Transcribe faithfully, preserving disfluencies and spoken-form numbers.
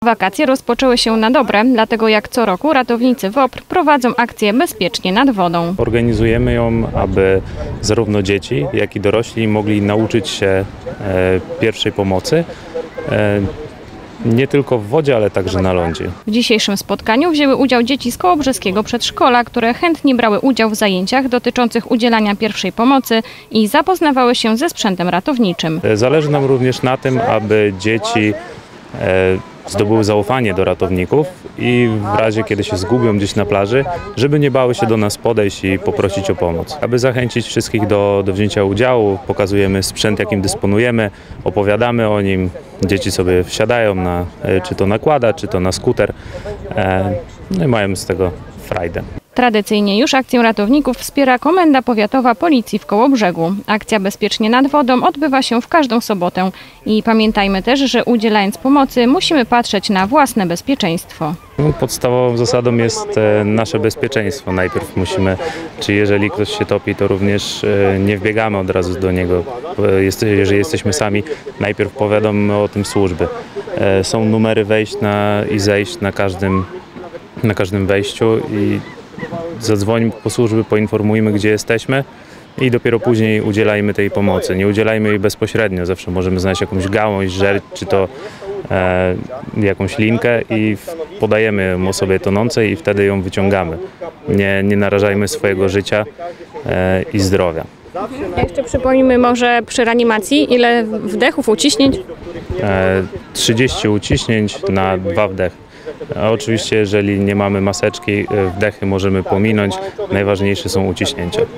Wakacje rozpoczęły się na dobre, dlatego jak co roku ratownicy WOPR prowadzą akcję Bezpiecznie nad wodą. Organizujemy ją, aby zarówno dzieci, jak i dorośli mogli nauczyć się e, pierwszej pomocy. E, Nie tylko w wodzie, ale także na lądzie. W dzisiejszym spotkaniu wzięły udział dzieci z kołobrzeskiego przedszkola, które chętnie brały udział w zajęciach dotyczących udzielania pierwszej pomocy i zapoznawały się ze sprzętem ratowniczym. Zależy nam również na tym, aby dzieci zdobyły zaufanie do ratowników i w razie, kiedy się zgubią gdzieś na plaży, żeby nie bały się do nas podejść i poprosić o pomoc. Aby zachęcić wszystkich do, do wzięcia udziału, pokazujemy sprzęt, jakim dysponujemy, opowiadamy o nim. Dzieci sobie wsiadają na, czy to na quada, czy to na skuter, no i mają z tego frajdę. Tradycyjnie już akcję ratowników wspiera Komenda Powiatowa Policji w Kołobrzegu. Akcja Bezpiecznie nad wodą odbywa się w każdą sobotę. I pamiętajmy też, że udzielając pomocy musimy patrzeć na własne bezpieczeństwo. Podstawową zasadą jest nasze bezpieczeństwo. Najpierw musimy, czy jeżeli ktoś się topi, to również nie wbiegamy od razu do niego. Jeżeli jesteśmy sami, najpierw powiadomimy o tym służby. Są numery wejść na, i zejść na każdym, na każdym wejściu i zadzwońmy po służby, poinformujmy, gdzie jesteśmy i dopiero później udzielajmy tej pomocy. Nie udzielajmy jej bezpośrednio, zawsze możemy znaleźć jakąś gałąź, żer, czy to e, jakąś linkę i podajemy ją osobie tonącej i wtedy ją wyciągamy. Nie, nie narażajmy swojego życia e, i zdrowia. Jeszcze przypomnijmy może przy reanimacji, ile wdechów, uciśnięć? E, trzydzieści uciśnięć na dwa wdechy. A oczywiście, jeżeli nie mamy maseczki, wdechy możemy pominąć. Najważniejsze są uciśnięcia.